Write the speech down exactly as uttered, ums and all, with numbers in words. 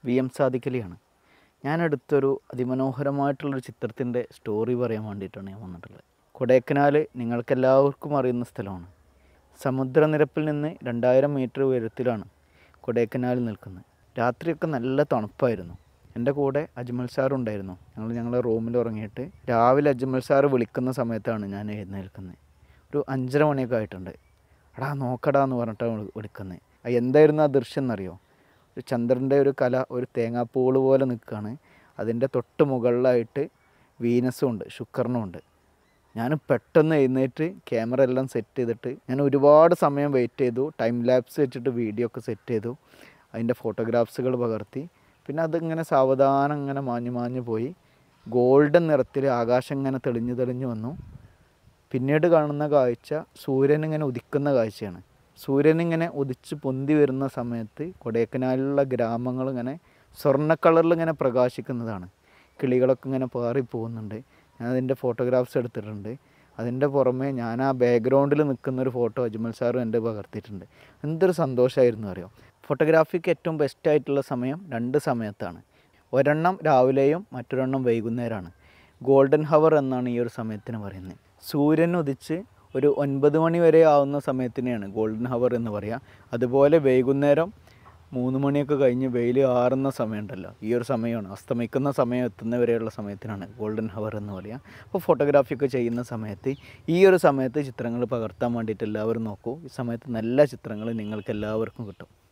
V M സാദിഖലിയാണ്. ഞാനെടുത്തൊരു അതിമനോഹരമായിട്ടുള്ളൊരു ചിത്രത്തിൻ്റെ story പറയാൻ വേണ്ടിയിട്ടാണ് ഞാൻ വന്നിട്ടുള്ളത്. കൊടൈക്കനാൽ നിങ്ങൾക്കെല്ലാവർക്കും അറിയുന്ന സ്ഥലമാണ്. സമുദ്രനിരപ്പിൽ നിന്ന് രണ്ടായിരം മീറ്റർ ഉയരത്തിലാണ് കൊടൈക്കനാൽ നിൽക്കുന്നത്. രാത്രിയൊക്കെ നല്ല തണുപ്പായിരുന്നു. എൻ്റെ കൂടെ അജ്മൽ സാറുണ്ടായിരുന്നു. ഞങ്ങൾ ഞങ്ങളുടെ റൂമിൽ ഉറങ്ങിയിട്ട് രാവിലെ അജ്മൽ സാറ് വിളിക്കുന്ന സമയത്താണ് ഞാൻ എഴുന്നേൽക്കുന്നത്. ഒരു അഞ്ചര മണിയൊക്കെ ആയിട്ടുണ്ട്. എടാ നോക്കടാ എന്ന് പറഞ്ഞിട്ടാണ് വിളിക്കുന്നത്. എന്തായിരുന്നു ആ ദൃശ്യം എന്നറിയോ? ഒരു ചന്ദ്രൻ്റെ ഒരു കല ഒരു തേങ്ങാപ്പൂള് പോലെ നിൽക്കുകയാണ്. അതിൻ്റെ തൊട്ട് മുകളിലായിട്ട് വീനസും ഉണ്ട്, ശുക്രനും ഉണ്ട്. ഞാൻ പെട്ടെന്ന് എഴുന്നേറ്റ് ക്യാമറ എല്ലാം സെറ്റ് ചെയ്തിട്ട് ഞാൻ ഒരുപാട് സമയം വെയിറ്റ് ചെയ്തു. ടൈം ലാപ്സ് വെച്ചിട്ട് വീഡിയോ ഒക്കെ സെറ്റ് ചെയ്തു. അതിൻ്റെ ഫോട്ടോഗ്രാഫ്സുകൾ പകർത്തി. പിന്നെ അതിങ്ങനെ സാവധാനം ഇങ്ങനെ മാഞ്ഞു മാഞ്ഞു പോയി. ഗോൾഡൻ നിറത്തിൽ ആകാശം ഇങ്ങനെ തെളിഞ്ഞു തെളിഞ്ഞു വന്നു. പിന്നീട് കാണുന്ന കാഴ്ച സൂര്യനിങ്ങനെ ഉദിക്കുന്ന കാഴ്ചയാണ്. സൂര്യനിങ്ങനെ ഉദിച്ച് പൊന്തി വരുന്ന സമയത്ത് കൊടൈക്കനാലിലുള്ള ഗ്രാമങ്ങൾ ഇങ്ങനെ സ്വർണ്ണ കളറിൽ ഇങ്ങനെ പ്രകാശിക്കുന്നതാണ്. കിളികളൊക്കെ ഇങ്ങനെ പാറിപ്പോകുന്നുണ്ട്. ഞാൻ അതിൻ്റെ ഫോട്ടോഗ്രാഫ്സ് എടുത്തിട്ടുണ്ട്. അതിൻ്റെ പുറമെ ഞാൻ ആ ബാക്ക്ഗ്രൗണ്ടിൽ നിൽക്കുന്നൊരു ഫോട്ടോ അജ്മൽ സാറും എൻ്റെ പകർത്തിയിട്ടുണ്ട്. എന്തൊരു സന്തോഷമായിരുന്നു അറിയോ. ഫോട്ടോഗ്രാഫിക്ക് ഏറ്റവും ബെസ്റ്റായിട്ടുള്ള സമയം രണ്ട് സമയത്താണ്. ഒരെണ്ണം രാവിലെയും മറ്റൊരെണ്ണം വൈകുന്നേരമാണ്. ഗോൾഡൻ ഹവർ എന്നാണ് ഈ ഒരു സമയത്തിന് പറയുന്നത്. സൂര്യൻ ഉദിച്ച് ഒരു ഒൻപത് മണി വരെ ആവുന്ന സമയത്തിനെയാണ് ഗോൾഡൻ ഹവർ എന്ന് പറയുക. അതുപോലെ വൈകുന്നേരം മൂന്ന് മണിയൊക്കെ കഴിഞ്ഞ് വെയിൽ ആറുന്ന സമയമുണ്ടല്ലോ, ഈ ഒരു സമയമാണ് അസ്തമിക്കുന്ന സമയം എത്തുന്നവരെയുള്ള സമയത്തിനാണ് ഗോൾഡൻ ഹവർ എന്ന് പറയുക. അപ്പോൾ ഫോട്ടോഗ്രാഫിയൊക്കെ ചെയ്യുന്ന സമയത്ത് ഈ ഒരു സമയത്ത് ചിത്രങ്ങൾ പകർത്താൻ വേണ്ടിയിട്ട് എല്ലാവരും നോക്കൂ. ഈ സമയത്ത് നല്ല ചിത്രങ്ങൾ നിങ്ങൾക്ക് എല്ലാവർക്കും കിട്ടും.